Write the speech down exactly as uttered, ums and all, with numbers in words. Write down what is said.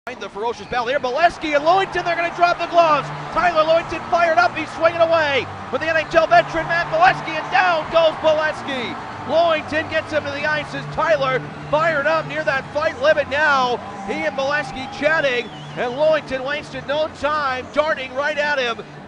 The ferocious battle here. Beleskey and Lewington, they're going to drop the gloves. Tyler Lewington fired up. He's swinging away with the N H L veteran Matt Beleskey, and down goes Beleskey. Lewington gets him to the ice as Tyler fired up near that fight limit now. He and Beleskey chatting, and Lewington wasted no time, darting right at him